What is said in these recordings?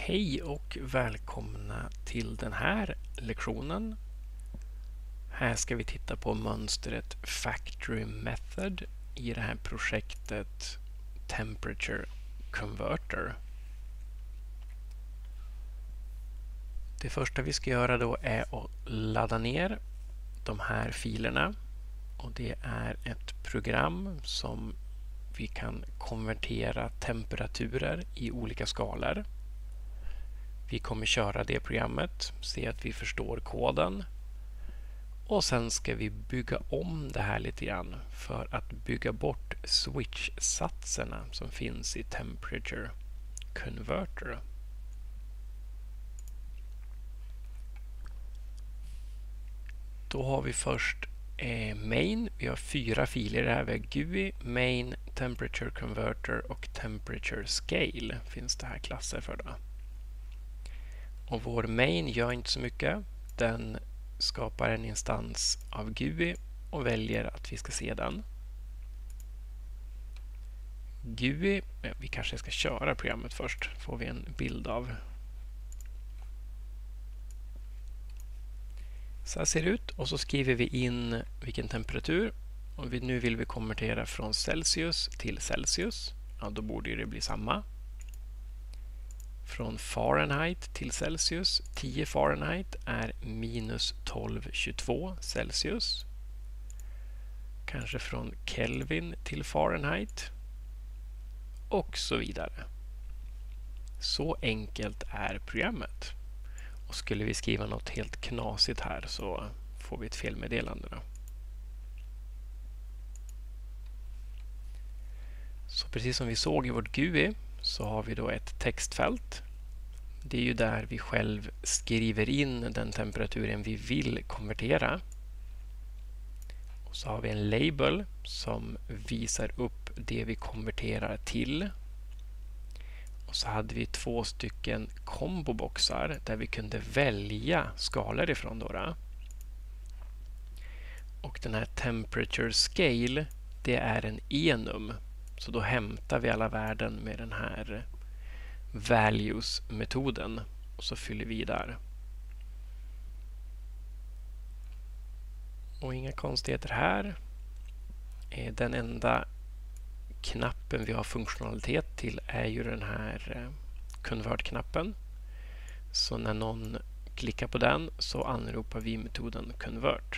Hej och välkomna till den här lektionen. Här ska vi titta på mönstret Factory Method i det här projektet Temperature Converter. Det första vi ska göra då är att ladda ner de här filerna. Och det är ett program som vi kan konvertera temperaturer i olika skalor. Vi kommer köra det programmet, se att vi förstår koden och sen ska vi bygga om det här lite grann för att bygga bort switch-satserna som finns i Temperature Converter. Då har vi först main. Vi har 4 filer här. Vi har GUI, main, Temperature Converter och Temperature Scale finns det här klasser för då. Och vår main gör inte så mycket. Den skapar en instans av GUI och väljer att vi ska se den. GUI, vi kanske ska köra programmet först. Får vi en bild av. Så här ser det ut och så skriver vi in vilken temperatur. Och nu vill vi konvertera från Celsius till Celsius. Ja, då borde det bli samma. Från Fahrenheit till Celsius. 10 Fahrenheit är minus 1222 Celsius. Kanske från Kelvin till Fahrenheit. Och så vidare. Så enkelt är programmet. Och skulle vi skriva något helt knasigt här så får vi ett felmeddelande då. Så precis som vi såg i vårt GUI så har vi då ett textfält. Det är ju där vi själv skriver in den temperaturen vi vill konvertera. Och så har vi en label som visar upp det vi konverterar till. Och så hade vi 2 stycken komboboxar där vi kunde välja skalor ifrån då. Och den här temperature scale, det är en enum. Så då hämtar vi alla värden med den här values-metoden och så fyller vi där. Och inga konstigheter här. Den enda knappen vi har funktionalitet till är ju den här convert-knappen. Så när någon klickar på den så anropar vi metoden convert.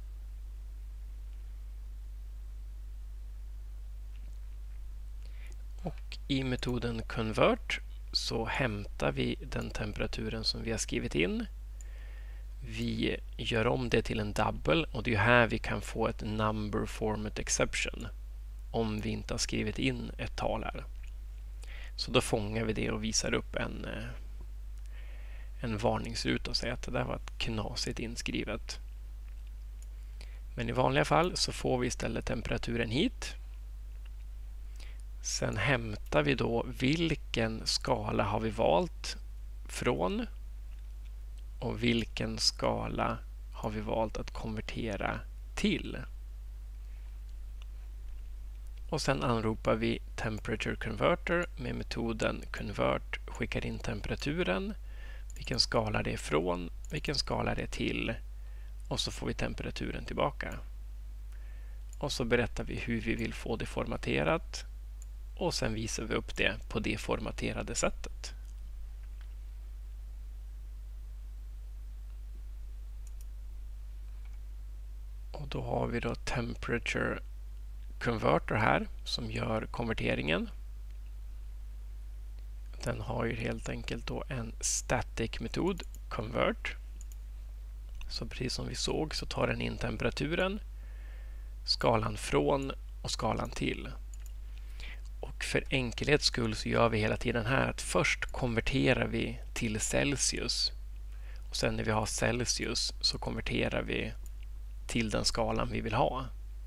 Och i metoden convert så hämtar vi den temperaturen som vi har skrivit in. Vi gör om det till en double och det är här vi kan få ett number format exception om vi inte har skrivit in ett tal här. Så då fångar vi det och visar upp en varningsruta och säger att det där var ett knasigt inskrivet. Men i vanliga fall så får vi istället temperaturen hit. Sen hämtar vi då vilken skala har vi valt från och vilken skala har vi valt att konvertera till. Och sen anropar vi Temperature Converter med metoden convert, skickar in temperaturen, vilken skala det är från, vilken skala det är till och så får vi temperaturen tillbaka. Och så berättar vi hur vi vill få det formaterat. Och sen visar vi upp det på det formaterade sättet. Och då har vi då Temperature Converter här som gör konverteringen. Den har ju helt enkelt då en static metod, convert. Så precis som vi såg så tar den in temperaturen, skalan från och skalan till. Och för enkelhets skull så gör vi hela tiden här att först konverterar vi till Celsius. Och sen när vi har Celsius så konverterar vi till den skalan vi vill ha.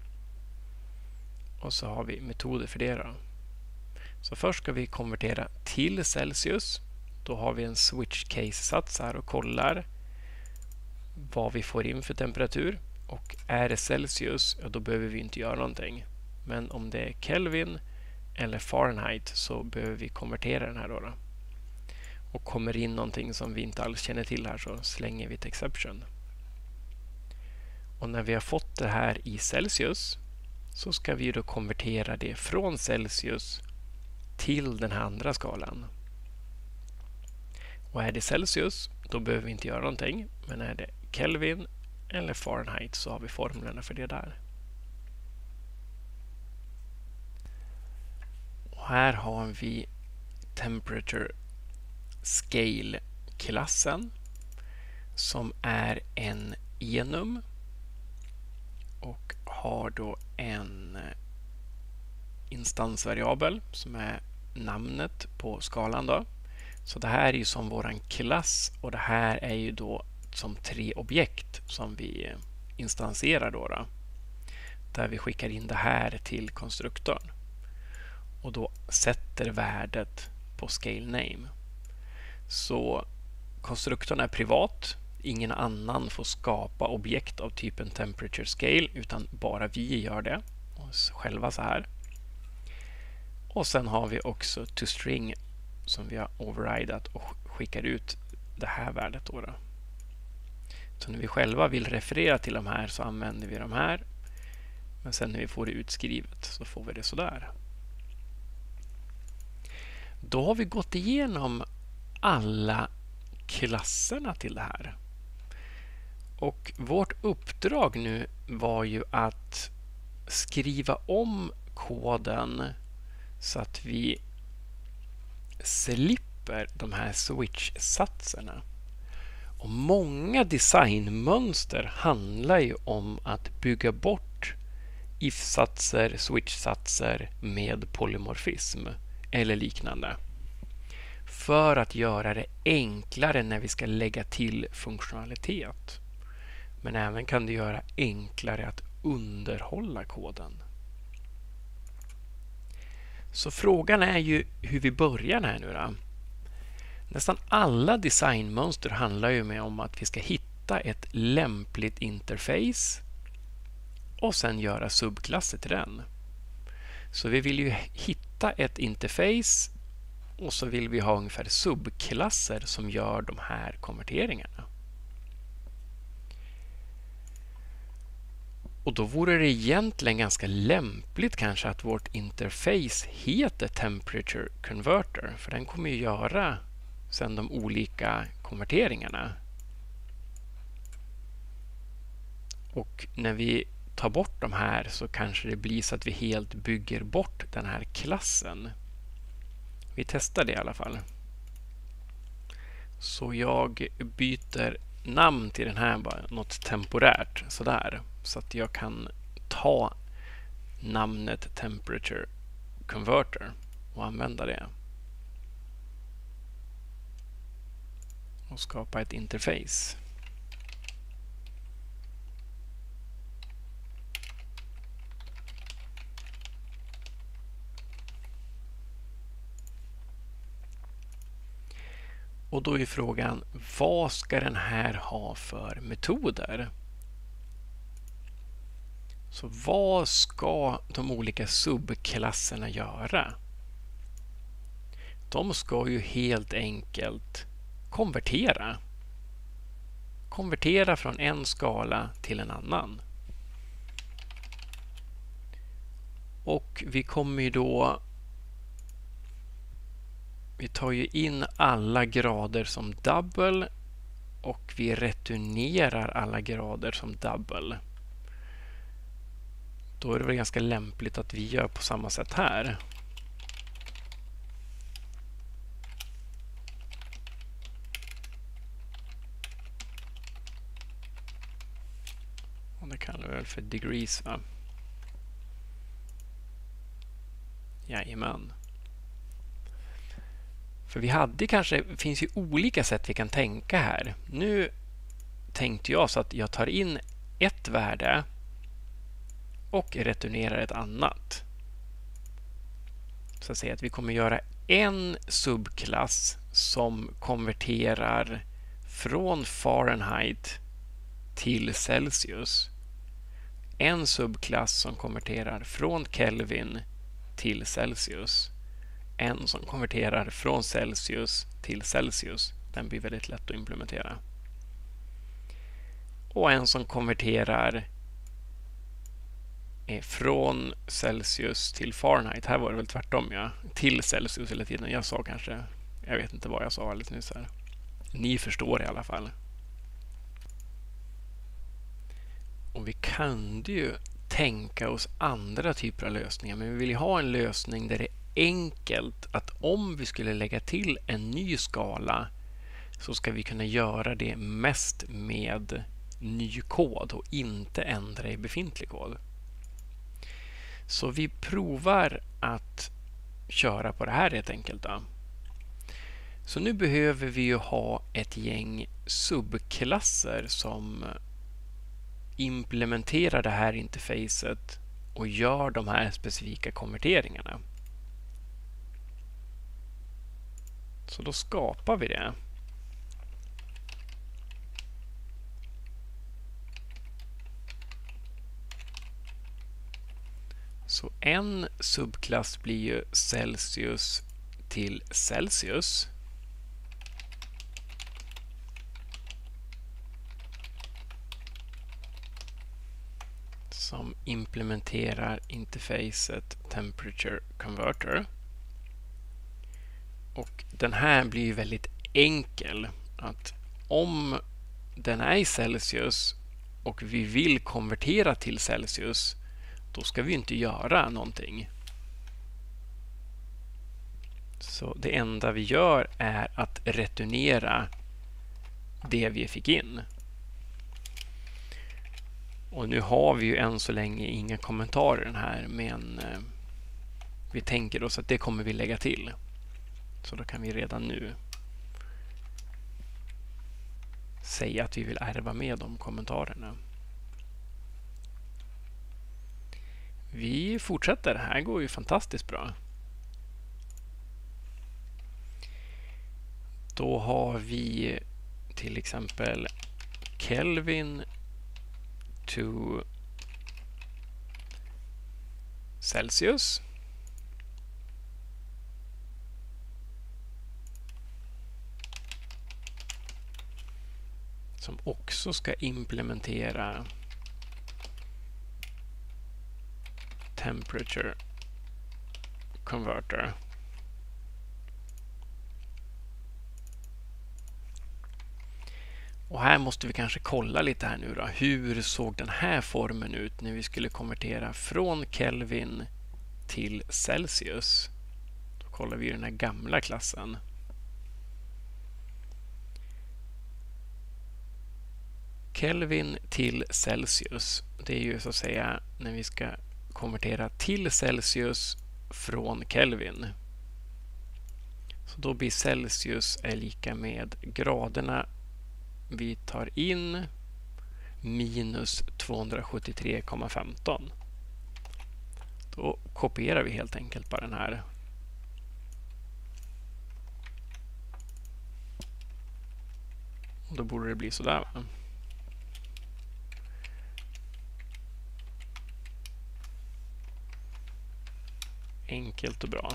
Och så har vi metoder för det då. Så först ska vi konvertera till Celsius. Då har vi en switch case-sats här och kollar vad vi får in för temperatur. Och är det Celsius, ja, då behöver vi inte göra någonting. Men om det är Kelvin eller Fahrenheit så behöver vi konvertera den här då. och kommer in någonting som vi inte alls känner till här, så slänger vi ett exception. Och när vi har fått det här i Celsius så ska vi då konvertera det från Celsius till den här andra skalan. Och är det Celsius, då behöver vi inte göra någonting. Men är det Kelvin eller Fahrenheit så har vi formlerna för det där. Och här har vi Temperature Scale-klassen som är en enum och har då en instansvariabel som är namnet på skalan då. Så det här är ju som våran klass och det här är ju då som 3 objekt som vi instanserar då. Där vi skickar in det här till konstruktorn. Och då sätter värdet på scale name. Så konstruktorn är privat. Ingen annan får skapa objekt av typen temperature scale utan bara vi gör det själva så här. Och sen har vi också toString som vi har overridat och skickar ut det här värdet då. Så när vi själva vill referera till de här så använder vi de här. Men sen när vi får det utskrivet så får vi det så där. Då har vi gått igenom alla klasserna till det här. Och vårt uppdrag nu var ju att skriva om koden så att vi slipper de här switch-satserna. Och många designmönster handlar ju om att bygga bort if-satser, switch-satser med polymorfism eller liknande. För att göra det enklare när vi ska lägga till funktionalitet. Men även kan det göra enklare att underhålla koden. Så frågan är ju hur vi börjar här nu då. Nästan alla designmönster handlar ju om att vi ska hitta ett lämpligt interface och sen göra subklasser till den. Så vi vill ju hitta ett interface och så vill vi ha ungefär subklasser som gör de här konverteringarna. Och då vore det egentligen ganska lämpligt kanske att vårt interface heter Temperature Converter. För den kommer ju göra sen de olika konverteringarna. Och när vi tar bort de här så kanske det blir så att vi helt bygger bort den här klassen. Vi testar det i alla fall. Så jag byter namn till den här bara, något temporärt sådär. Så att jag kan ta namnet Temperature Converter och använda det. Och skapa ett interface. Och då är frågan, vad ska den här ha för metoder? Så vad ska de olika subklasserna göra? De ska ju helt enkelt konvertera. Konvertera från en skala till en annan. Och vi kommer ju då... Vi tar ju in alla grader som double och vi returnerar alla grader som double. Då är det väl ganska lämpligt att vi gör på samma sätt här. Och det kallar vi väl för degrees, va? Jajamän. För vi hade kanske, det finns ju olika sätt vi kan tänka här. Nu tänkte jag så att jag tar in ett värde och returnerar ett annat. Så att säga att vi kommer göra en subklass som konverterar från Fahrenheit till Celsius. En subklass som konverterar från Kelvin till Celsius. en som konverterar från Celsius till Celsius. Den blir väldigt lätt att implementera. Och en som konverterar från Celsius till Fahrenheit. Här var det väl tvärtom, ja. Till Celsius hela tiden. Jag sa kanske, jag vet inte vad jag sa alldeles nyss här. Ni förstår i alla fall. Och vi kunde ju tänka oss andra typer av lösningar, men vi vill ha en lösning där det är enkelt att om vi skulle lägga till en ny skala så ska vi kunna göra det mest med ny kod och inte ändra i befintlig kod. Så vi provar att köra på det här helt enkelt då. Så nu behöver vi ju ha ett gäng subklasser som implementerar det här interfacet och gör de här specifika konverteringarna. Så då skapar vi det. Så en subklass blir ju Celsius till Celsius. Som implementerar interfacet Temperature Converter. Och den här blir ju väldigt enkel. Att om den är i Celsius och vi vill konvertera till Celsius, då ska vi inte göra någonting. Så det enda vi gör är att returnera det vi fick in. Och nu har vi ju än så länge inga kommentarer i den här, men vi tänker oss att det kommer vi lägga till. Så då kan vi redan nu säga att vi vill ärva med de kommentarerna. Vi fortsätter. Det här går ju fantastiskt bra. Då har vi till exempel Kelvin to Celsius. Som också ska implementera Temperature Converter. Och här måste vi kanske kolla lite här nu då. Hur såg den här formen ut när vi skulle konvertera från Kelvin till Celsius? Då kollar vi den här gamla klassen. Kelvin till Celsius. Det är ju så att säga när vi ska konvertera till Celsius från Kelvin. Så då blir Celsius är lika med graderna vi tar in minus 273,15. Då kopierar vi helt enkelt bara den här. Och då borde det bli sådär, va? Enkelt och bra.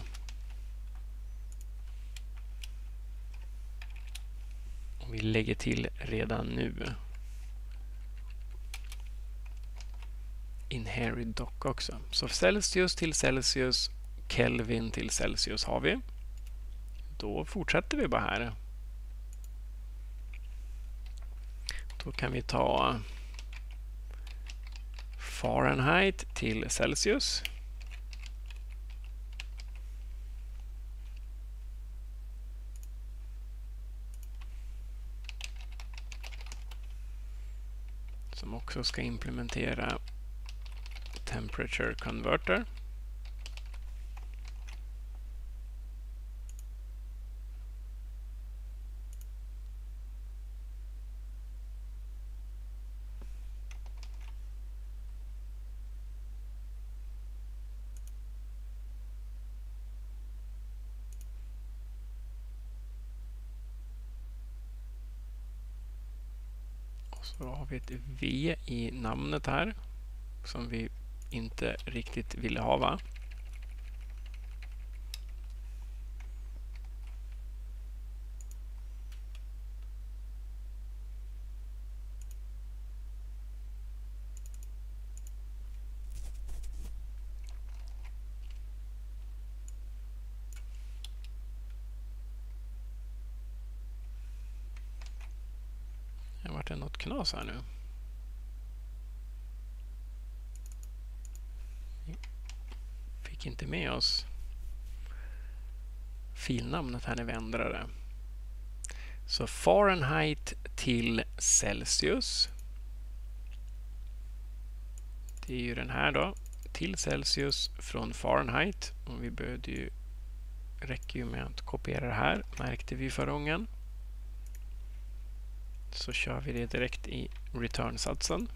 Och vi lägger till redan nu inherit doc också. Så Celsius till Celsius, Kelvin till Celsius har vi. Då fortsätter vi bara här. Då kan vi ta Fahrenheit till Celsius. Som också ska implementera Temperature Converter. Så har vi ett V i namnet här som vi inte riktigt ville ha, va? det något knas här nu? Vi fick inte med oss filnamnet här när vi ändrade det. Så Fahrenheit till Celsius. Det är ju den här då. Till Celsius från Fahrenheit. Och vi behövde ju, räcker ju med att kopiera det här. Märkte vi förra gången. Så kör vi det direkt i return-satsen.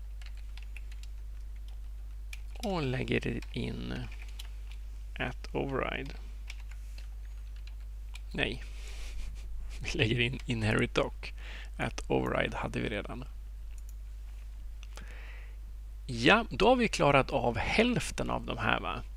Och lägger in @override. Nej. Vi lägger in inherit doc. @override hade vi redan. Ja, då har vi klarat av hälften av de här, va?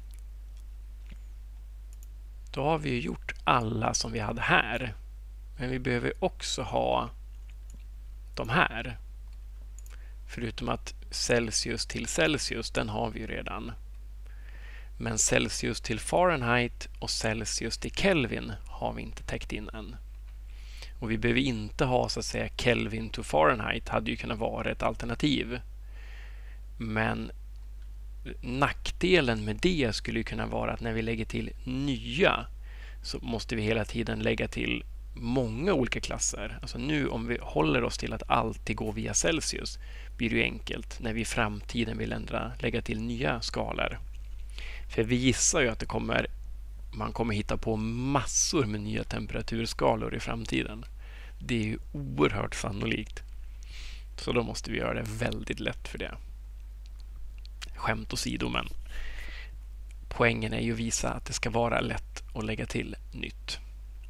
Då har vi gjort alla som vi hade här. Men vi behöver också ha de här. Förutom att Celsius till Celsius, den har vi ju redan. Men Celsius till Fahrenheit och Celsius till Kelvin har vi inte täckt in än. Och vi behöver inte ha, så att säga, Kelvin to Fahrenheit. Hade ju kunnat vara ett alternativ. Men nackdelen med det skulle ju kunna vara att när vi lägger till nya så måste vi hela tiden lägga till många olika klasser. Alltså nu om vi håller oss till att alltid gå via Celsius blir det ju enkelt när vi i framtiden vill lägga till nya skalor. För vi gissar ju att man kommer hitta på massor med nya temperaturskalor i framtiden. Det är ju oerhört sannolikt. Så då måste vi göra det väldigt lätt för det. Skämt åsido, men poängen är ju att visa att det ska vara lätt att lägga till nytt.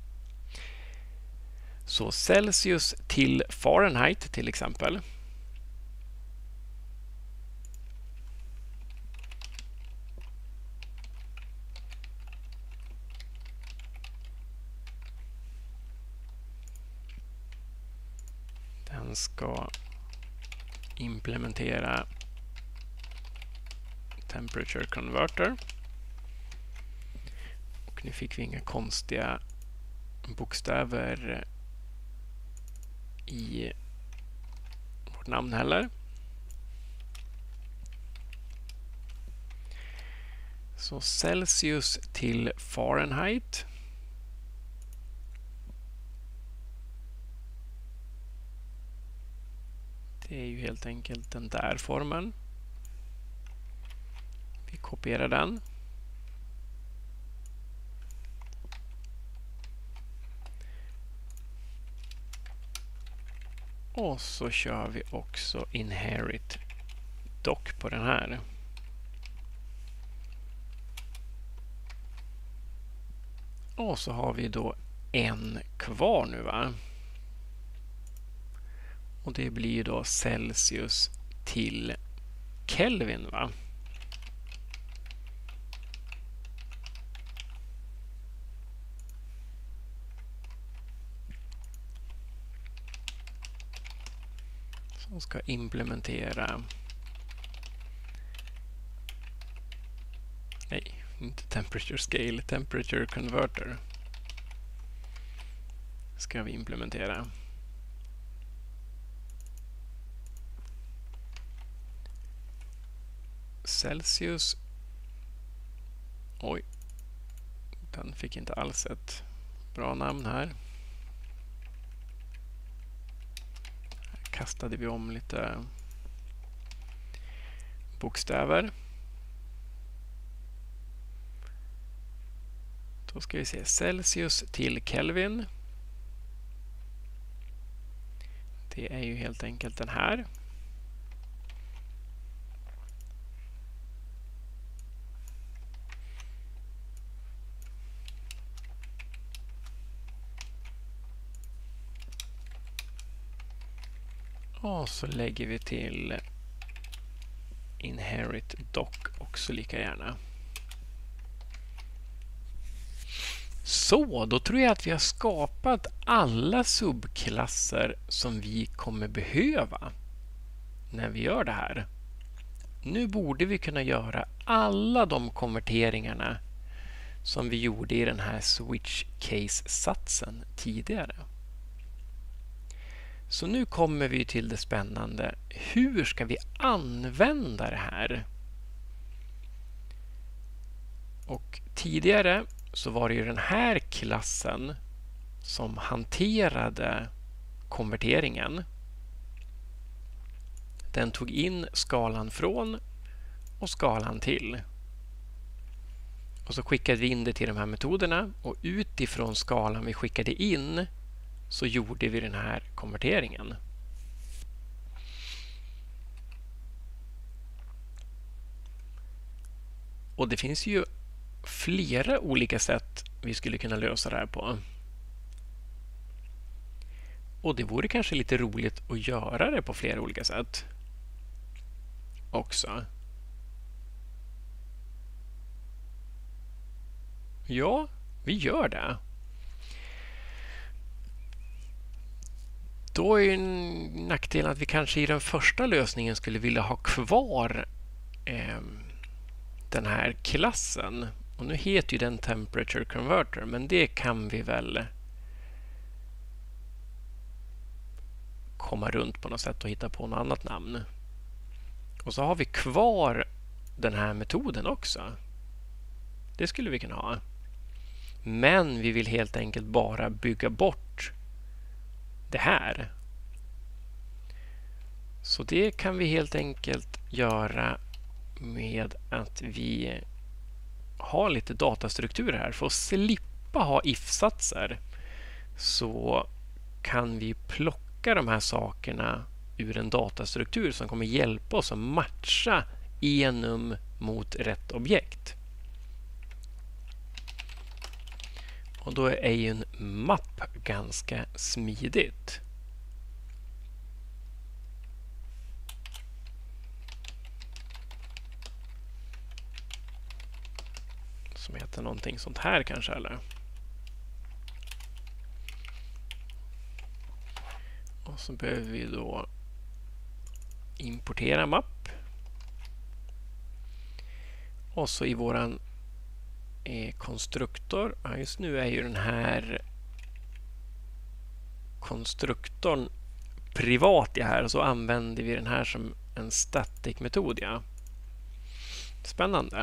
Så Celsius till Fahrenheit till exempel. Den ska implementera temperature converter. Och nu fick vi inga konstiga bokstäver i vårt namn heller. Så Celsius till Fahrenheit. Det är ju helt enkelt den där formen. Vi kopierar den. Och så kör vi också inherit doc på den här. Och så har vi då en kvar nu, va? Och det blir då Celsius till Kelvin, va? Som ska implementera... Nej, inte temperature scale, temperature converter. Ska vi implementera. Celsius. Oj, den fick inte alls ett bra namn här. Kastade vi om lite bokstäver. Då ska vi se Celsius till Kelvin. Det är ju helt enkelt den här. Och så lägger vi till inherit doc också lika gärna. Så, då tror jag att vi har skapat alla subklasser som vi kommer behöva när vi gör det här. Nu borde vi kunna göra alla de konverteringarna som vi gjorde i den här switch case-satsen tidigare. Så nu kommer vi till det spännande. Hur ska vi använda det här? Och tidigare så var det ju den här klassen som hanterade konverteringen. Den tog in skalan från och skalan till. Och så skickade vi in det till de här metoderna och utifrån skalan vi skickade in så gjorde vi den här konverteringen. Och det finns ju flera olika sätt vi skulle kunna lösa det här på. Och det vore kanske lite roligt att göra det på flera olika sätt också. Ja, vi gör det. Då är nackdelen att vi kanske i den första lösningen skulle vilja ha kvar den här klassen. Och nu heter ju den Temperature Converter, men det kan vi väl komma runt på något sätt och hitta på något annat namn. Och så har vi kvar den här metoden också. Det skulle vi kunna ha. Men vi vill helt enkelt bara bygga bort det här. Så det kan vi helt enkelt göra med att vi har lite datastrukturer här. För att slippa ha if-satser så kan vi plocka de här sakerna ur en datastruktur som kommer hjälpa oss att matcha enum mot rätt objekt. Och då är ju en mapp ganska smidigt. Som heter någonting sånt här kanske, eller? Och så behöver vi då importera mapp. Och så i våran konstruktor. Ja, just nu är ju den här konstruktorn privat i här och så använder vi den här som en static-metod. Ja. Spännande.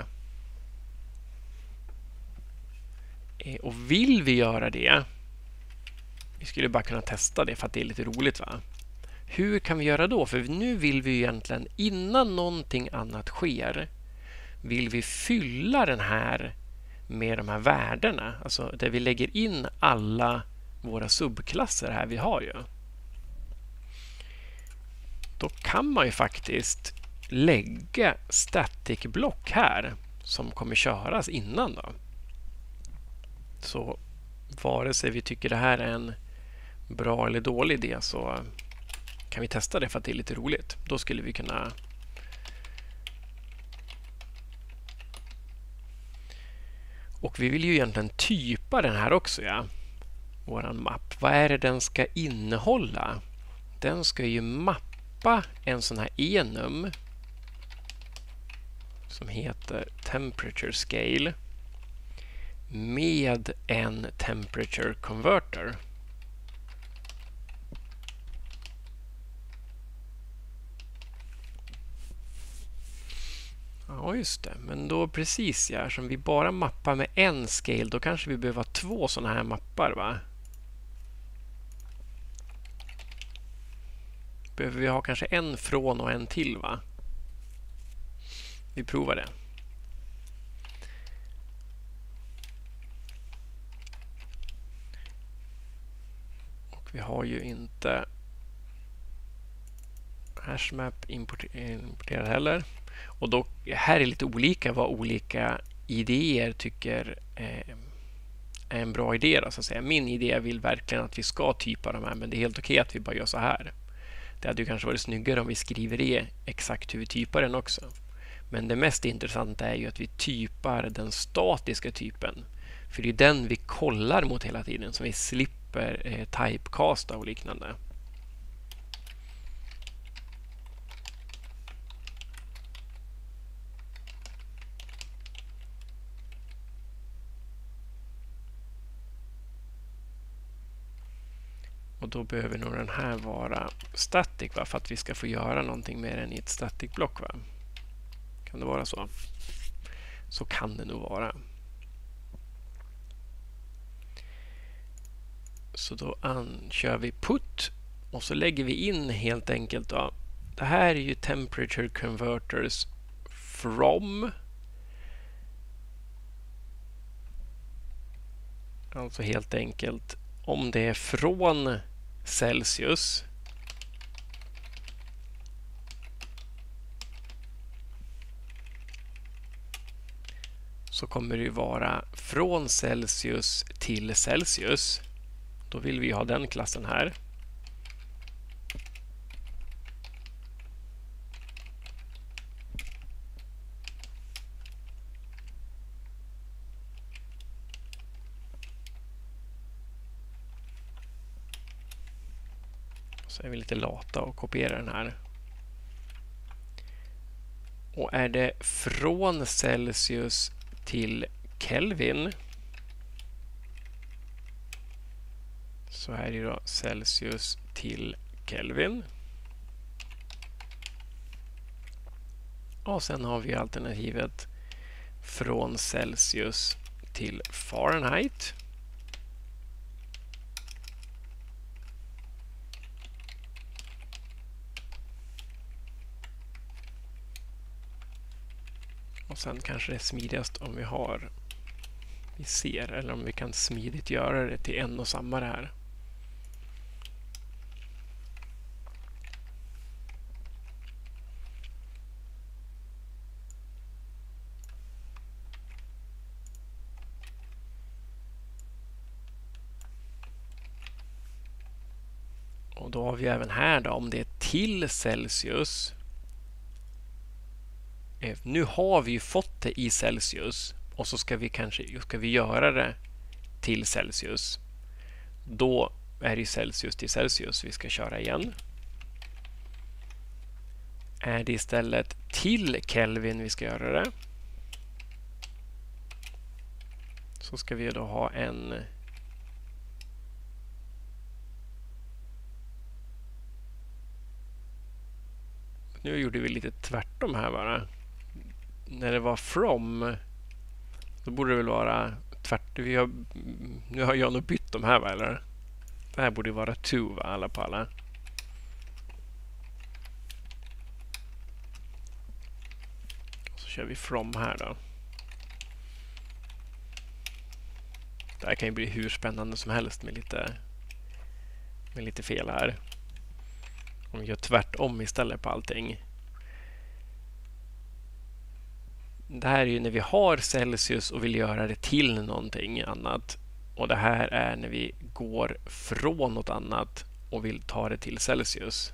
Och vill vi göra det, vi skulle bara kunna testa det för att det är lite roligt, va? Hur kan vi göra då? För nu vill vi egentligen, innan någonting annat sker, vill vi fylla den här med de här värdena. Alltså där vi lägger in alla våra subklasser här vi har ju. Då kan man ju faktiskt lägga static-block här som kommer köras innan då. Så vare sig vi tycker det här är en bra eller dålig idé så kan vi testa det för att det är lite roligt. Då skulle vi kunna och vi vill ju egentligen typa den här också, ja. Våran mapp. Vad är det den ska innehålla? Den ska ju mappa en sån här enum som heter Temperature Scale med en Temperature Converter. Ja, just det. Men då precis, ja, som vi bara mappar med en scale, då kanske vi behöver ha två sådana här mappar, va? Behöver vi ha kanske en från och en till, va? Vi provar det. Och vi har ju inte hashmap importerad heller. Och då, här är lite olika vad olika idéer tycker är en bra idé. Då, så att säga. Min idé vill verkligen att vi ska typa de här, men det är helt okej att vi bara gör så här. Det hade ju kanske varit snyggare om vi skriver exakt hur vi typar den också. Men det mest intressanta är ju att vi typar den statiska typen. För det är den vi kollar mot hela tiden, så vi slipper typecasta och liknande. Och då behöver nog den här vara static, va? För att vi ska få göra någonting med den i ett static-block. Va? Kan det vara så? Så kan det nog vara. Så då kör vi put och så lägger vi in helt enkelt. Då. Det här är ju temperature converters from. Alltså helt enkelt om det är från Celsius så kommer det ju vara från Celsius till Celsius. Då vill vi ha den klassen här. Så är vi lite lata och kopierar den här. Och är det från Celsius till Kelvin så är det då Celsius till Kelvin. Och sen har vi alternativet från Celsius till Fahrenheit. Och sen kanske det är smidigast om vi ser eller om vi kan smidigt göra det till en och samma det här. Och då har vi även här då, om det är till Celsius. Nu har vi ju fått det i Celsius och så ska vi göra det till Celsius. Då är det Celsius till Celsius vi ska köra igen. Är det istället till Kelvin vi ska göra det, så ska vi då ha en nu gjorde vi lite tvärtom här bara. När det var from då borde det väl vara nu har jag nog bytt de här, va, eller? Det här borde vara to, va, alla på alla. Så kör vi from här då. Det här kan ju bli hur spännande som helst med lite fel här. Om vi gör tvärtom istället på allting. Det här är ju när vi har Celsius och vill göra det till någonting annat. Och det här är när vi går från något annat och vill ta det till Celsius.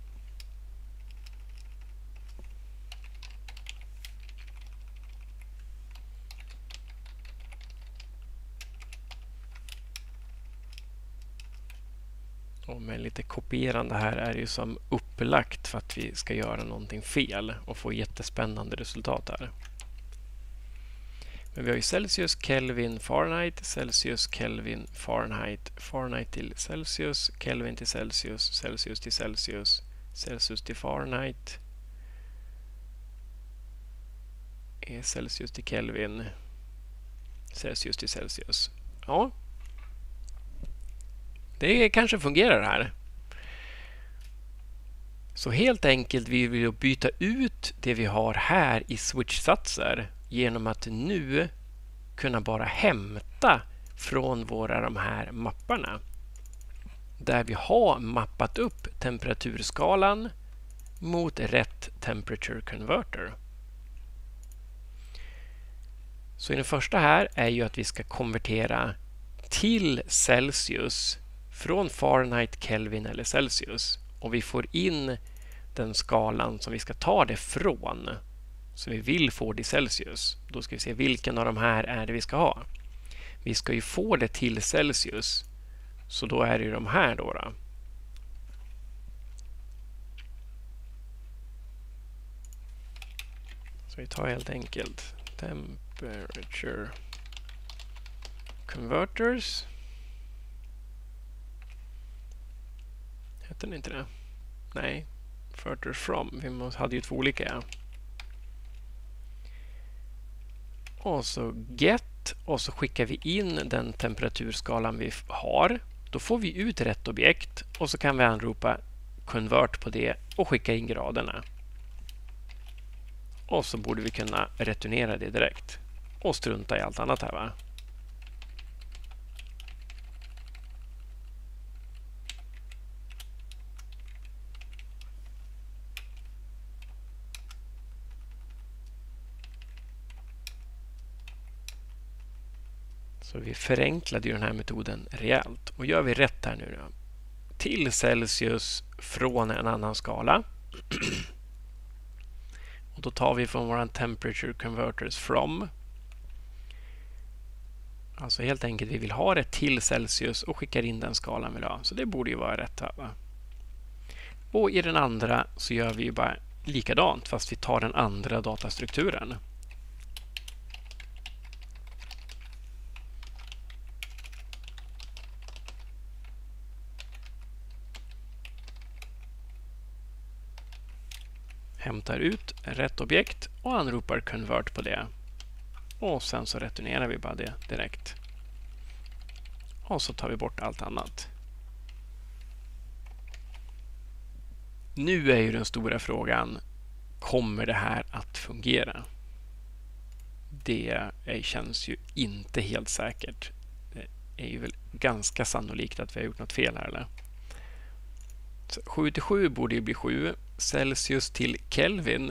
Och med lite kopierande här är det ju som upplagt för att vi ska göra någonting fel och få jättespännande resultat här. Men vi har ju Celsius, Kelvin, Fahrenheit, Celsius, Kelvin, Fahrenheit, Fahrenheit till Celsius, Kelvin till Celsius, Celsius till Celsius, Celsius till Fahrenheit, Celsius till Kelvin, Celsius till Celsius. Ja, det kanske fungerar här. Så helt enkelt vi vill byta ut det vi har här i switchsatser genom att nu kunna bara hämta från de här mapparna där vi har mappat upp temperaturskalan mot rätt temperature converter. Så i den första här är ju att vi ska konvertera till Celsius från Fahrenheit, Kelvin eller Celsius. Och vi får in den skalan som vi ska ta det från. Så vi vill få det i Celsius. Då ska vi se vilken av de här är det vi ska ha. Vi ska ju få det till Celsius. Så då är det ju de här då. Så vi tar helt enkelt temperature converters. Hette den inte det? Nej. Further from. Vi hade ju två olika. Ja. Och så get. Och så skickar vi in den temperaturskalan vi har. Då får vi ut rätt objekt. Och så kan vi anropa convert på det och skicka in graderna. Och så borde vi kunna returnera det direkt. Och strunta i allt annat här, va? Så vi förenklade ju den här metoden rejält. Och gör vi rätt här nu då. Till Celsius från en annan skala. Och då tar vi från våran temperature converters from. Alltså helt enkelt vi vill ha det till Celsius och skickar in den skalan vi vill ha. Så det borde ju vara rätt här, va? Och i den andra så gör vi ju bara likadant fast vi tar den andra datastrukturen. Hämtar ut rätt objekt och anropar convert på det. Och sen så returnerar vi bara det direkt. Och så tar vi bort allt annat. Nu är ju den stora frågan, kommer det här att fungera? Det känns ju inte helt säkert. Det är ju väl ganska sannolikt att vi har gjort något fel här, eller? 7 till 7 borde ju bli 7. Celsius till Kelvin.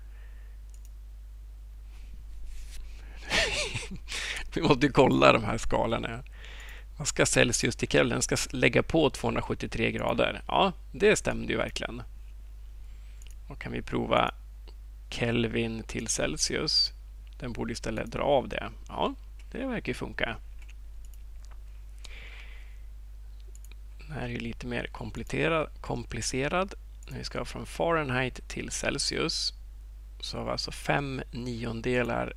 Vi måste ju kolla de här skalorna. Vad ska Celsius till Kelvin? Den ska lägga på 273 grader. Ja, det stämde ju verkligen. Och kan vi prova Kelvin till Celsius? Den borde istället dra av det. Ja, det verkar ju funka. Den här är ju lite mer komplicerad. När vi ska från Fahrenheit till Celsius så har vi alltså 5/9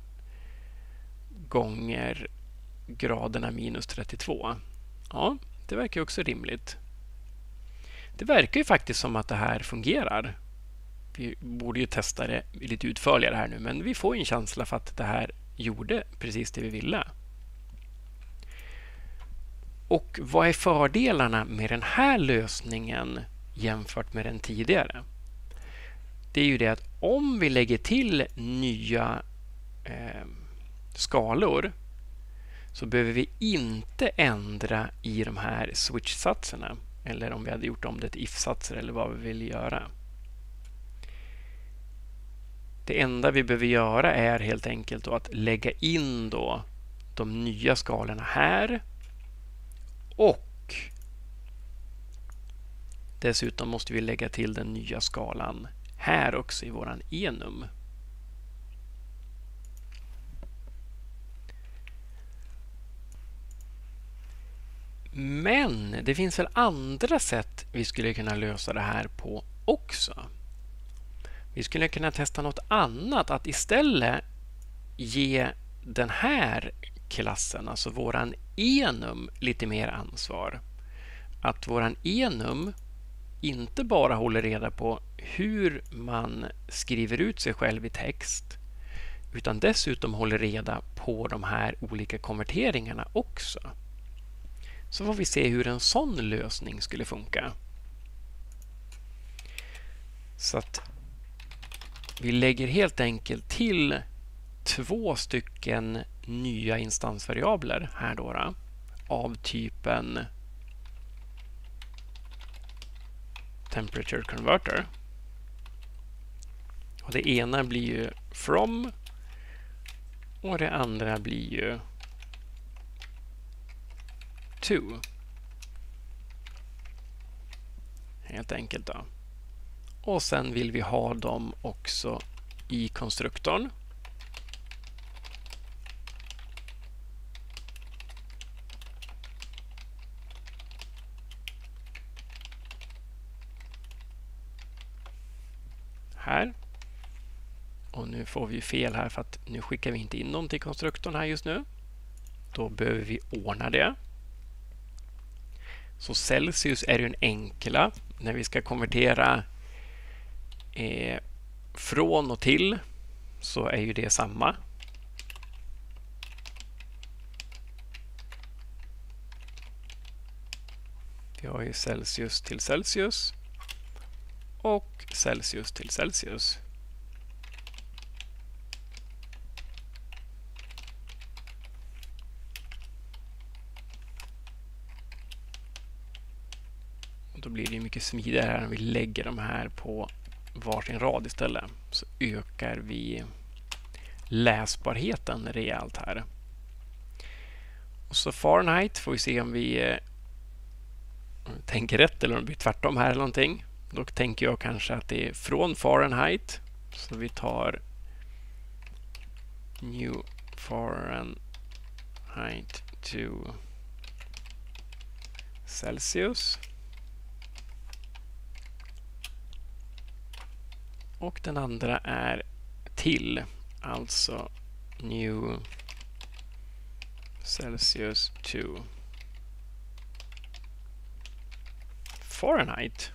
gånger graderna minus 32. Ja, det verkar ju också rimligt. Det verkar ju faktiskt som att det här fungerar. Vi borde ju testa det lite utförligare här nu, men vi får en känsla för att det här gjorde precis det vi ville. Och vad är fördelarna med den här lösningen jämfört med den tidigare? Det är ju det att om vi lägger till nya skalor så behöver vi inte ändra i de här switch-satserna. Eller om vi hade gjort om det till if-satser eller vad vi vill göra. Det enda vi behöver göra är helt enkelt då att lägga in då de nya skalorna här. Och dessutom måste vi lägga till den nya skalan här också i våran enum. Men det finns väl andra sätt vi skulle kunna lösa det här på också. Vi skulle kunna testa något annat, att istället ge den här klassen, alltså våran enum, lite mer ansvar. Att våran enum inte bara håller reda på hur man skriver ut sig själv i text, utan dessutom håller reda på de här olika konverteringarna också. Så får vi se hur en sån lösning skulle funka. Så att vi lägger helt enkelt till 2 stycken nya instansvariabler här då, av typen temperature converter. Och det ena blir ju from och det andra blir ju to. Helt enkelt då. Och sen vill vi ha dem också i konstruktorn. Här. Och nu får vi fel här för att nu skickar vi inte in dem till konstruktorn här just nu. Då behöver vi ordna det. Så Celsius är den enkla. när vi ska konvertera från och till så är ju det samma. Vi har ju Celsius till Celsius och Celsius till Celsius. Och då blir det mycket smidigare här när vi lägger de här på varsin rad istället. Så ökar vi läsbarheten rejält här. Och så Fahrenheit får vi se om vi tänker rätt eller om det blir tvärtom här eller någonting. Då tänker jag kanske att det är från Fahrenheit. Så vi tar New Fahrenheit to Celsius. Och den andra är till, alltså New Celsius to Fahrenheit.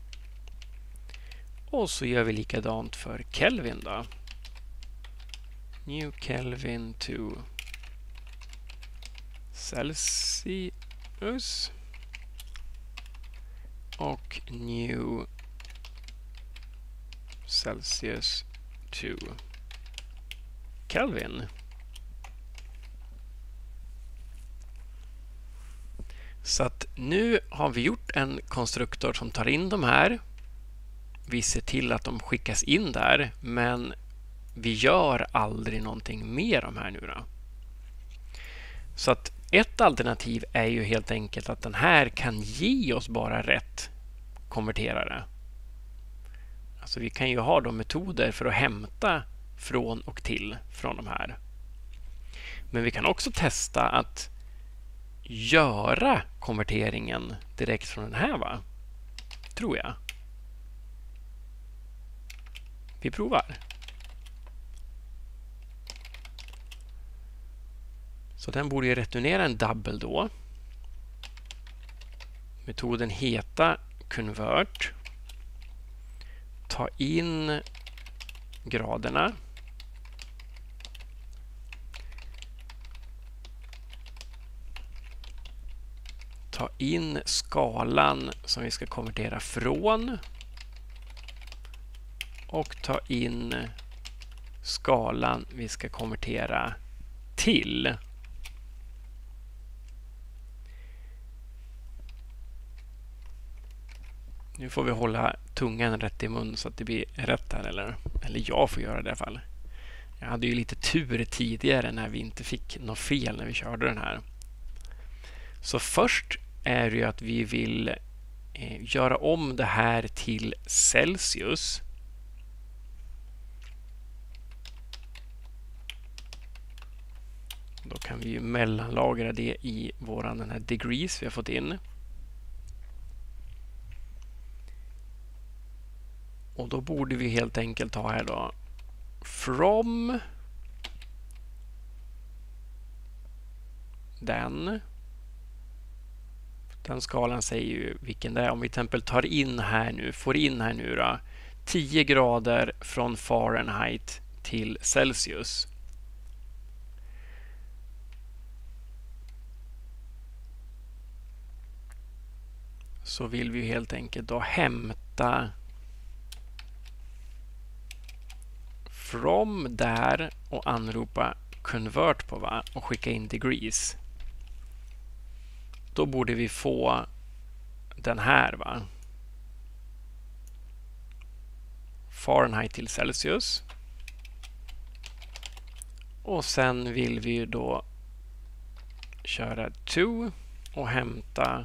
Och så gör vi likadant för Kelvin då. New Kelvin to Celsius. Och New Celsius to Kelvin. Så att nu har vi gjort en konstruktor som tar in de här. Vi ser till att de skickas in där, men vi gör aldrig någonting med de här nu då. Så att ett alternativ är ju helt enkelt att den här kan ge oss bara rätt konverterare. Alltså vi kan ju ha de metoder för att hämta från och till från de här. Men vi kan också testa att göra konverteringen direkt från den här, va? Tror jag. Vi provar. Så den borde ju returnera en double då. Metoden heta convert. Ta in graderna. Ta in skalan som vi ska konvertera från. Och ta in skalan vi ska konvertera till. Nu får vi hålla tungan rätt i mun så att det blir rätt här. Eller jag får göra det i alla fall. Jag hade ju lite tur tidigare när vi inte fick något fel när vi körde den här. Så först är det ju att vi vill göra om det här till Celsius. Då kan vi ju mellanlagra det i den här degrees vi har fått in. Och då borde vi helt enkelt ha här då from den skalan säger ju vilken det är. Om vi till exempel tar in här nu, får in här nu då 10 grader från Fahrenheit till Celsius. Så vill vi helt enkelt då hämta from där och anropa convert på, va? Och skicka in degrees. Då borde vi få den här, va? Fahrenheit till Celsius. Och sen vill vi då köra to och hämta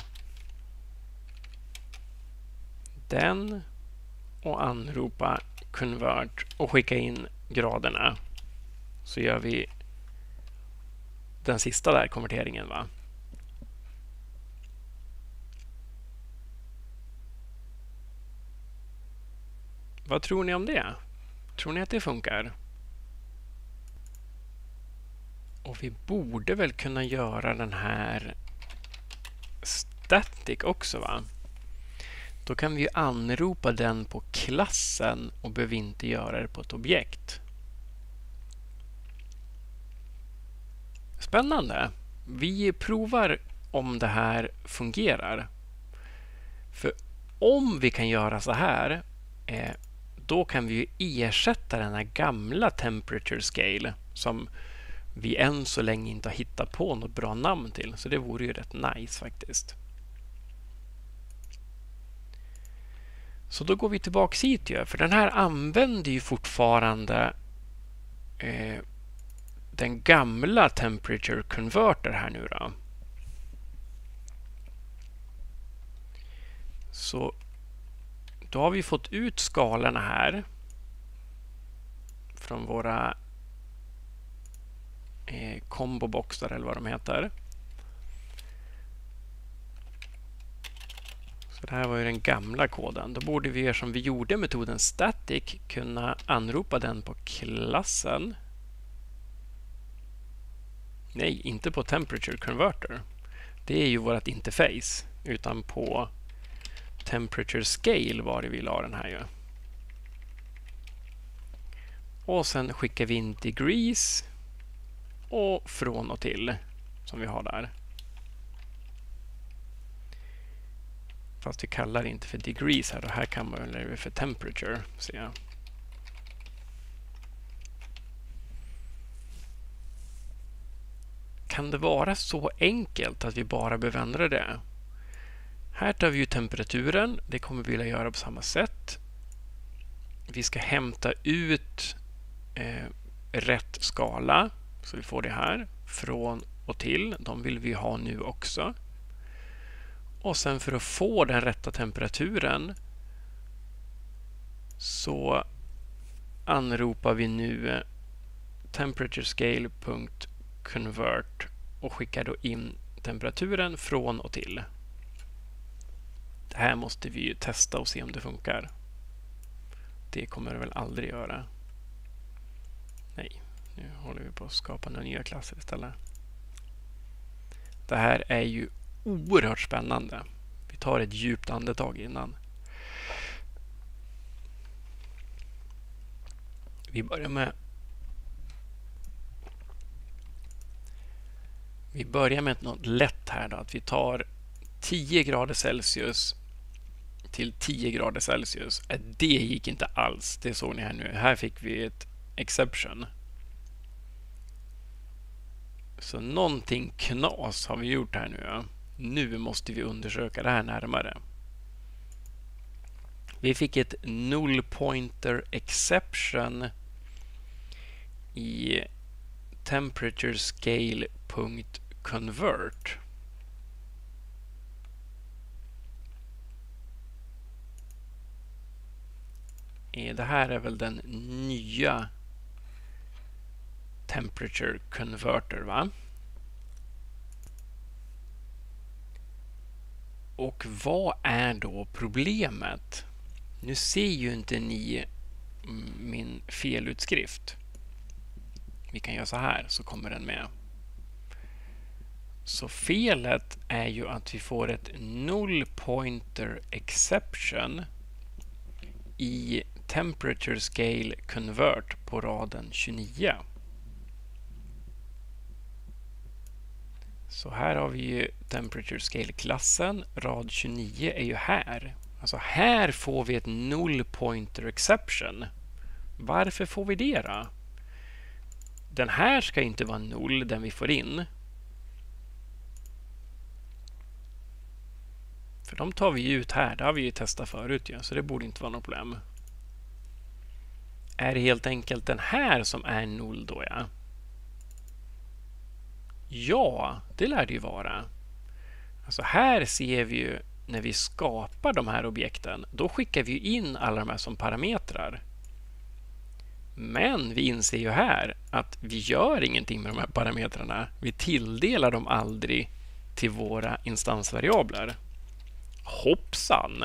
den och anropa convert och skicka in graderna. Så gör vi den sista där konverteringen, va? Vad tror ni om det? Tror ni att det funkar? Och vi borde väl kunna göra den här static också, va? Då kan vi anropa den på klassen och behöver inte göra det på ett objekt. Spännande! Vi provar om det här fungerar. För om vi kan göra så här, då kan vi ju ersätta den här gamla temperature scale som vi än så länge inte har hittat på något bra namn till. Så det vore ju rätt nice faktiskt. Så då går vi tillbaka hit ju, för den här använder ju fortfarande den gamla temperature converter här nu då. Så då har vi fått ut skalorna här från våra combo boxar eller vad de heter. Så det här var ju den gamla koden. Då borde vi göra som vi gjorde metoden static, kunna anropa den på klassen. Nej, inte på temperature converter. Det är ju vårt interface, utan på temperature scale var det vi la den här ju. Och sen skickar vi in degrees och från och till som vi har där. Fast vi kallar det inte för degrees här. Och här kan man lära det för temperature. Ser jag. Kan det vara så enkelt att vi bara behöver ändra det? Här tar vi ju temperaturen. Det kommer vi vilja göra på samma sätt. Vi ska hämta ut rätt skala. Så vi får det här. Från och till. De vill vi ha nu också. Och sen för att få den rätta temperaturen så anropar vi nu temperaturescale.convert och skickar då in temperaturen från och till. Det här måste vi ju testa och se om det funkar. Det kommer det väl aldrig göra. Nej, nu håller vi på att skapa några nya klasser istället. Det här är ju oerhört spännande. Vi tar ett djupt andetag innan. Vi börjar med något lätt här då, att vi tar 10 grader Celsius till 10 grader Celsius. Det gick inte alls. Det såg ni här nu. Här fick vi ett exception. Så någonting knas har vi gjort här nu. Ja. Nu måste vi undersöka det här närmare. Vi fick ett null pointer exception i temperaturescale.convert. Det här är väl den nya temperature converter, va? Och vad är då problemet? Nu ser ju inte ni min felutskrift. Vi kan göra så här så kommer den med. Så felet är ju att vi får ett null pointer exception i temperature scale convert på raden 29. Så här har vi ju temperature scale-klassen. Rad 29 är ju här. Alltså här får vi ett null pointer exception. Varför får vi det då? Den här ska inte vara null, den vi får in. För de tar vi ut här. Det har vi ju testat förut, ja, så det borde inte vara något problem. Är det helt enkelt den här som är null då, ja? Ja, det lär det ju vara. Alltså här ser vi ju när vi skapar de här objekten, då skickar vi in alla de här som parametrar. Men vi inser ju här att vi gör ingenting med de här parametrarna. Vi tilldelar dem aldrig till våra instansvariabler. Hoppsan!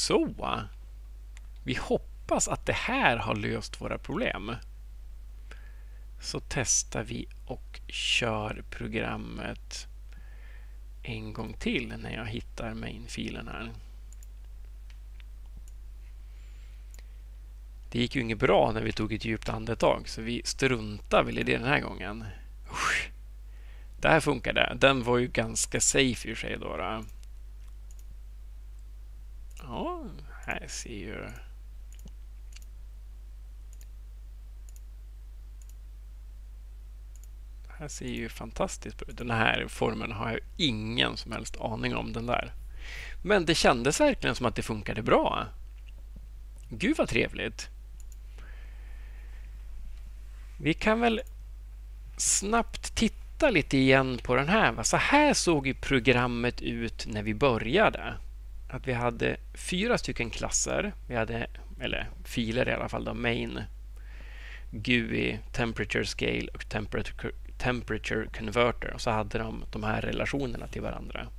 Så, vi hoppas att det här har löst våra problem. så testar vi och kör programmet en gång till när jag hittar main-filen här. Det gick ju inget bra när vi tog ett djupt andetag, så vi struntar väl i det den här gången. Usch. Det här funkade. Den var ju ganska safe i sig då. Ja, här ser ju... Här ser ju fantastiskt ut. Den här formen har jag ingen som helst aning om den där. Men det kändes verkligen som att det funkade bra. Gud vad trevligt. Vi kan väl snabbt titta lite igen på den här. Så här såg ju programmet ut när vi började. Att vi hade 4 stycken klasser. Vi hade, eller filer i alla fall då, main, GUI, temperature scale och temperature converter. Och så hade de här relationerna till varandra.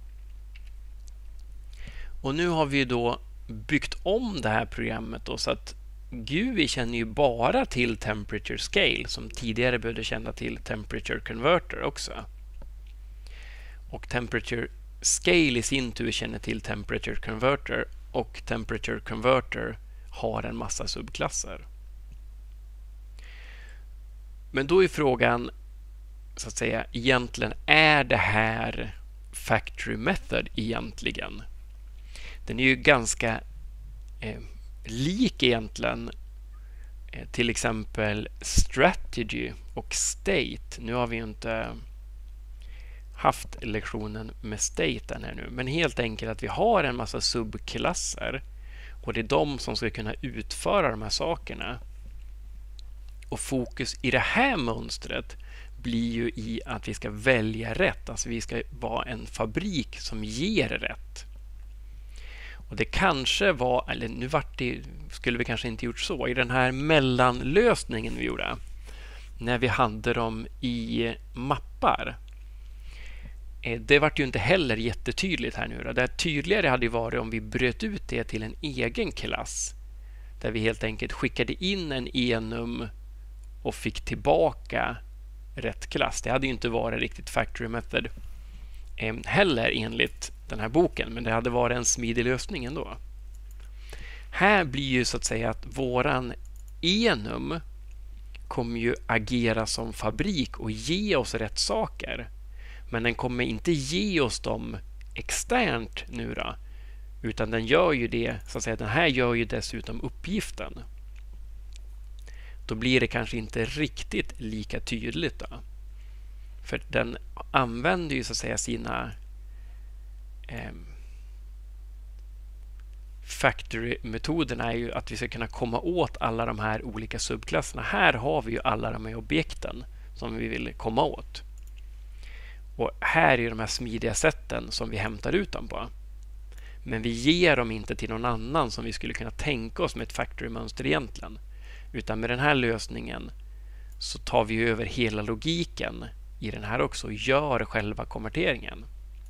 Och nu har vi då byggt om det här programmet då, så att GUI känner ju bara till temperature scale, som tidigare behövde känna till temperature converter också. Och temperature scale i sin tur känner till temperature converter, och temperature converter har en massa subklasser. Men då är frågan, så att säga, egentligen, är det här factory method egentligen? Den är ju ganska lik egentligen till exempel strategy och state. Nu har vi ju inte haft lektionen med state än här nu, men helt enkelt att vi har en massa subklasser och det är de som ska kunna utföra de här sakerna. Och fokus i det här mönstret blir ju i att vi ska välja rätt. Alltså vi ska vara en fabrik som ger rätt. Och det kanske var, eller nu skulle vi kanske inte gjort så, i den här mellanlösningen vi gjorde, när vi hade dem i mappar. Det var ju inte heller jättetydligt här nu. Det tydligare hade varit om vi bröt ut det till en egen klass, där vi helt enkelt skickade in en enum och fick tillbaka rätt klass. Det hade ju inte varit riktigt factory method heller enligt den här boken, men det hade varit en smidig lösning ändå. Här blir ju så att säga att våran enum kommer ju agera som fabrik och ge oss rätt saker, men den kommer inte ge oss dem externt nu då, utan den gör ju det, så att säga, den här gör ju dessutom uppgiften. Då blir det kanske inte riktigt lika tydligt då. För den använder ju så att säga sina factory-metoderna är ju att vi ska kunna komma åt alla de här olika subklasserna. Här har vi ju alla de här objekten som vi vill komma åt. Och här är de här smidiga sätten som vi hämtar ut dem på. Men vi ger dem inte till någon annan som vi skulle kunna tänka oss med ett factory-mönster egentligen. Utan med den här lösningen så tar vi över hela logiken i den här också och gör själva konverteringen.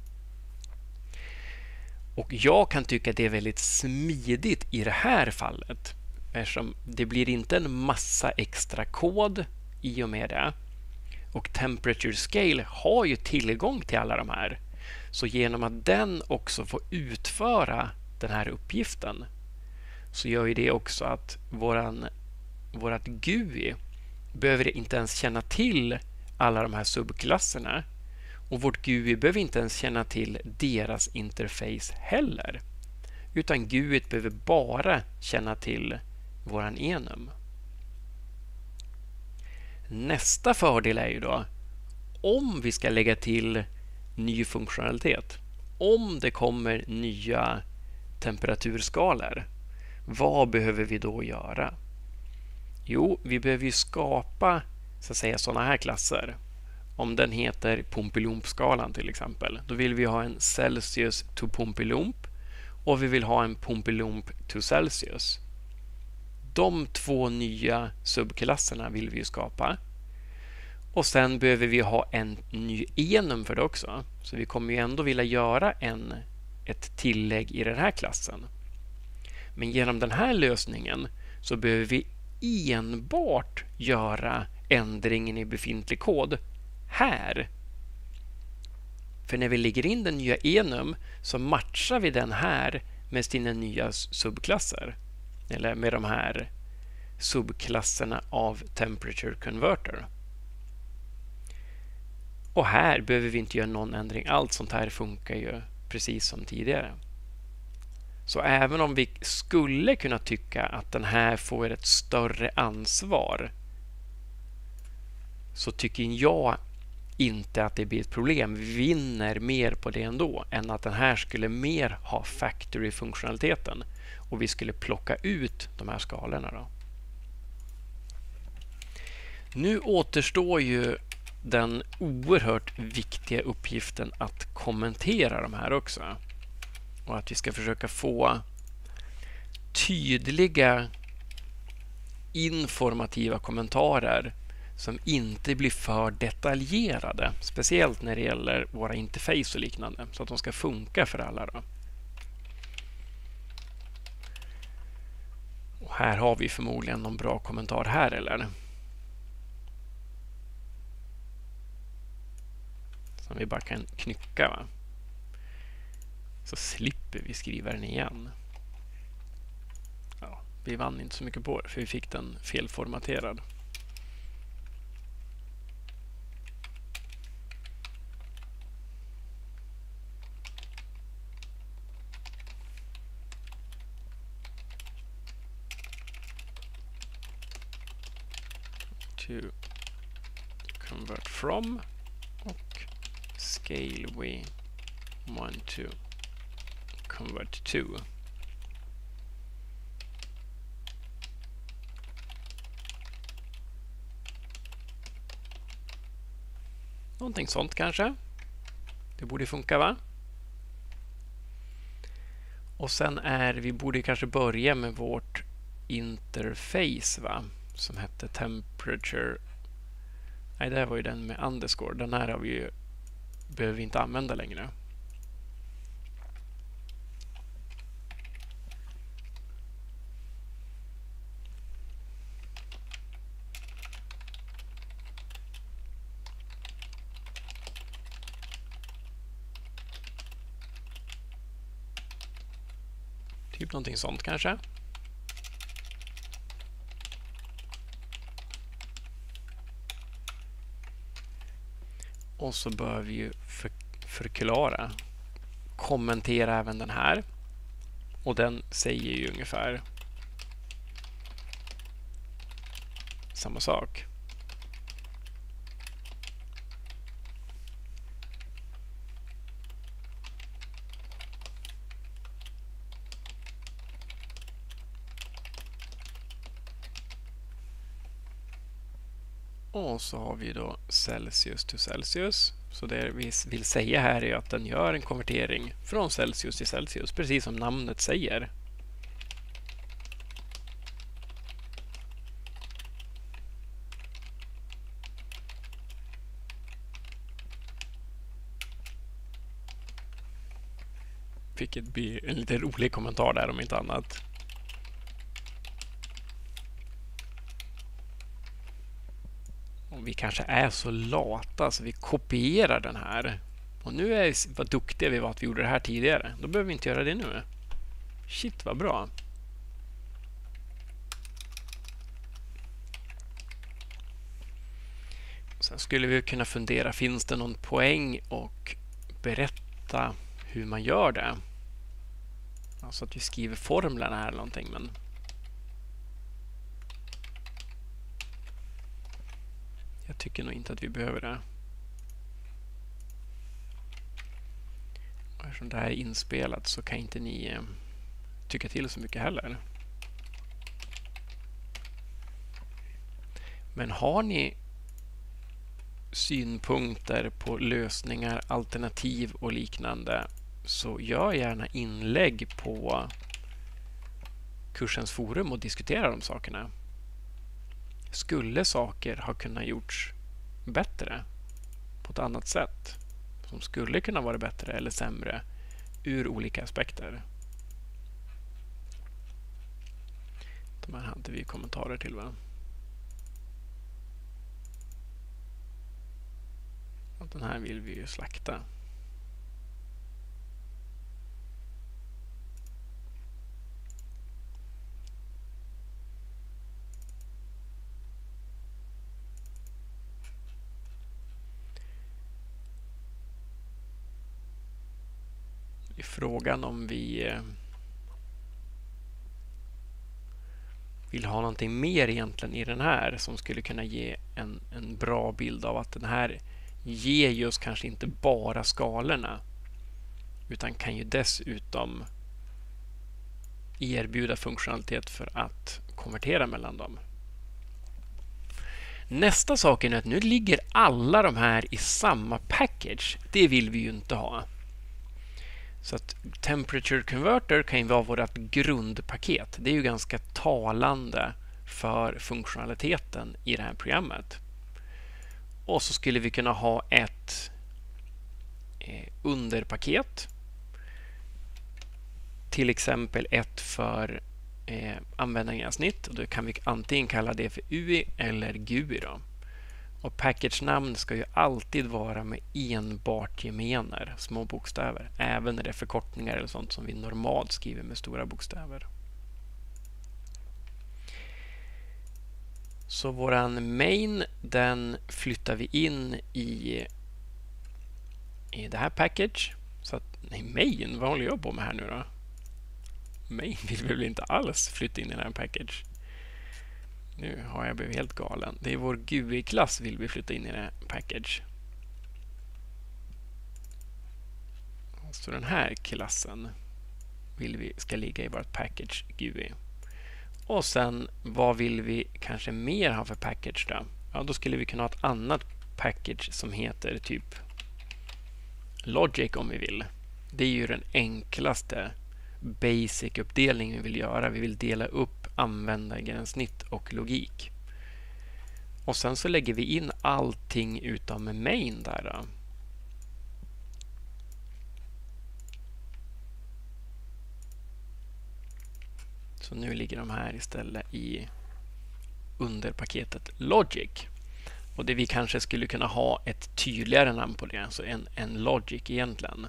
Och jag kan tycka att det är väldigt smidigt i det här fallet, eftersom det blir inte en massa extra kod i och med det. Och temperature scale har ju tillgång till alla de här. Så genom att den också får utföra den här uppgiften så gör ju det också att vårat GUI behöver inte ens känna till alla de här subklasserna. Och vårt GUI behöver inte ens känna till deras interface heller. Utan GUI behöver bara känna till våran enum. Nästa fördel är ju då, om vi ska lägga till ny funktionalitet, om det kommer nya temperaturskalor, vad behöver vi då göra? Jo, vi behöver ju skapa, så att säga, sådana här klasser. Om den heter Pompilump-skalan till exempel, då vill vi ha en Celsius to Pompilump och vi vill ha en Pompilump to Celsius. De 2 nya subklasserna vill vi ju skapa. Och sen behöver vi ha en ny enum för det också. Så vi kommer ju ändå vilja göra ett tillägg i den här klassen. Men genom den här lösningen så behöver vi enbart göra ändringen i befintlig kod här. För när vi lägger in den nya enum så matchar vi den här med sina nya subklasser. Eller med de här subklasserna av temperature converter. Och här behöver vi inte göra någon ändring. Allt sånt här funkar ju precis som tidigare. Så även om vi skulle kunna tycka att den här får ett större ansvar, så tycker jag inte att det blir ett problem. Vi vinner mer på det ändå än att den här skulle mer ha factory-funktionaliteten och vi skulle plocka ut de här skalorna då. Nu återstår ju den oerhört viktiga uppgiften att kommentera de här också. Och att vi ska försöka få tydliga informativa kommentarer som inte blir för detaljerade. Speciellt när det gäller våra interface och liknande. Så att de ska funka för alla då. Och här har vi förmodligen någon bra kommentar här, eller? Som vi bara kan knycka, va? Så slipper vi skriva den igen. Ja, vi vann inte så mycket på det för vi fick den felformaterad. To convert from och scale we want to convert to. Någonting sånt kanske. Det borde funka, va? Och sen vi borde kanske börja med vårt interface, va? Som hette temperature. Nej, det här var ju den med underscore. Den här har behöver vi inte använda längre. Typ någonting sånt kanske. Och så bör vi ju förklara. Kommentera även den här. Och den säger ju ungefär samma sak. Och så har vi då Celsius till Celsius. Så det vi vill säga här är att den gör en konvertering från Celsius till Celsius, precis som namnet säger. Vilket blir en lite rolig kommentar där om inte annat. Vi kanske är så lata så vi kopierar den här. Och nu vad duktiga vi var att vi gjorde det här tidigare. Då behöver vi inte göra det nu. Shit, vad bra. Sen skulle vi kunna fundera, finns det någon poäng och berätta hur man gör det? Alltså att vi skriver formlerna här eller någonting, men jag tycker nog inte att vi behöver det. Och eftersom det här är inspelat så kan inte ni tycka till så mycket heller. Men har ni synpunkter på lösningar, alternativ och liknande, så gör gärna inlägg på kursens forum och diskutera de sakerna. Skulle saker ha kunnat gjorts bättre på ett annat sätt, som skulle kunna vara bättre eller sämre ur olika aspekter, De här hade vi kommentarer till, va? Och den här vill vi ju slakta. I frågan om vi vill ha någonting mer egentligen i den här som skulle kunna ge en bra bild av att den här ger just kanske inte bara skalorna utan kan ju dessutom erbjuda funktionalitet för att konvertera mellan dem. Nästa sak är att nu ligger alla de här i samma package. Det vill vi ju inte ha. Så att Temperature Converter kan ju vara vårt grundpaket. Det är ju ganska talande för funktionaliteten i det här programmet. Och så skulle vi kunna ha ett underpaket. Till exempel ett för användargränssnitt. Och då kan vi antingen kalla det för UI eller GUI. Då. Och package-namn ska ju alltid vara med enbart gemener, små bokstäver. Även när det är förkortningar eller sånt som vi normalt skriver med stora bokstäver. Så våran main, den flyttar vi in i det här package. Så att, nej, main, vad håller jag på med här nu då? Main vill vi väl inte alls flytta in i den här package. Nu har jag blivit helt galen. Det är vår GUI-klass vill vi flytta in i den här package. Så den här klassen vill vi ska ligga i vårt package GUI. Och sen, vad vill vi kanske mer ha för package då? Ja, då skulle vi kunna ha ett annat package som heter typ Logic om vi vill. Det är ju den enklaste basic-uppdelningen vi vill göra. Vi vill dela upp användargränssnitt och logik. Och sen så lägger vi in allting utom main där då. Så nu ligger de här istället i underpaketet Logic. Och det vi kanske skulle kunna ha ett tydligare namn på det, alltså en Logic egentligen.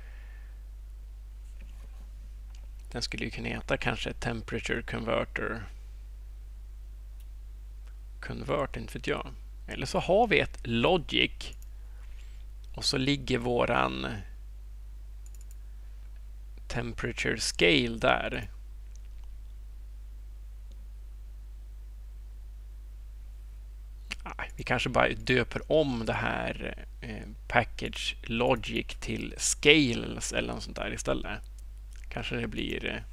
Den skulle ju kunna heta kanske Temperature Converter. Convert, inte vet jag. Eller så har vi ett Logic och så ligger våran Temperature Scale där. Vi kanske bara döper om det här package Logic till Scales eller något sånt där istället. Kanske det blir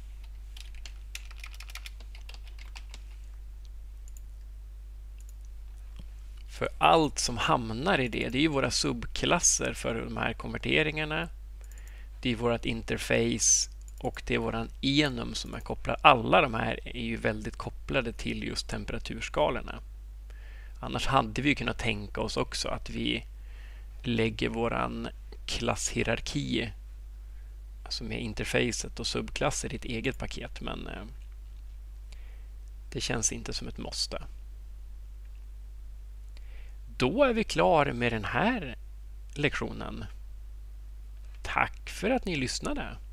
för allt som hamnar i det är ju våra subklasser för de här konverteringarna. Det är vårt interface och det är våran enum som är kopplad. Alla de här är ju väldigt kopplade till just temperaturskalorna. Annars hade vi kunnat tänka oss också att vi lägger våran klasshierarki, alltså med interfacet och subklasser i ett eget paket, men det känns inte som ett måste. Då är vi klara med den här lektionen. Tack för att ni lyssnade.